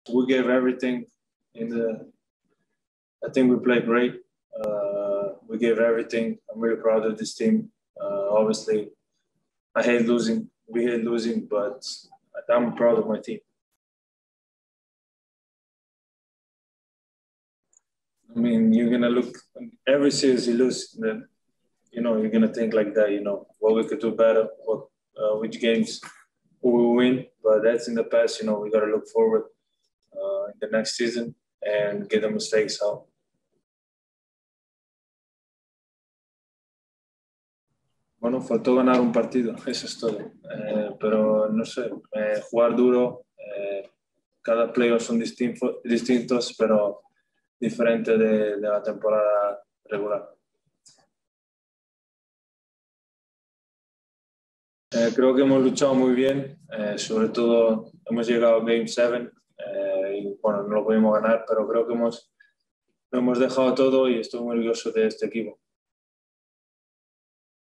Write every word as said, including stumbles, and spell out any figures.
We gave everything in the. I think we played great. Uh, we gave everything. I'm really proud of this team. Uh, obviously, I hate losing. We hate losing, but I'm proud of my team. I mean, you're gonna look every series you lose, then you know you're gonna think like that. You know what we could do better, what uh, which games we will win. But that's in the past. You know we gotta look forward uh, in the next season and get the mistakes out. Bueno, faltó ganar un partido, eso es todo. Eh, pero no sé, eh, jugar duro. Eh, cada playoff son distinto, distintos, pero diferentes de, de la temporada regular. Eh, creo que hemos luchado muy bien, eh, sobre todo hemos llegado a Game siete eh, y bueno, no lo pudimos ganar, pero creo que hemos, lo hemos dejado todo y estoy muy orgulloso de este equipo.